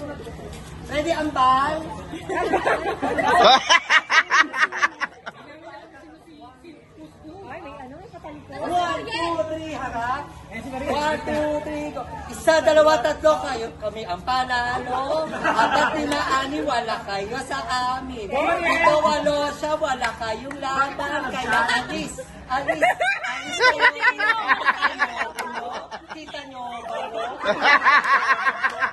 Ready ang bal? Ay, may ano, may katalikod. 1, 2, 3, harap. 1, 2, 3, go. Isa, dalawa, tatlo kayo. Kami ang panalo. 4, 5, 6, wala kayo sa amin. Ito, 8 siya, wala kayong laban. Kaya alis. Alis. Alis kayo. Kita nyo. Kita nyo.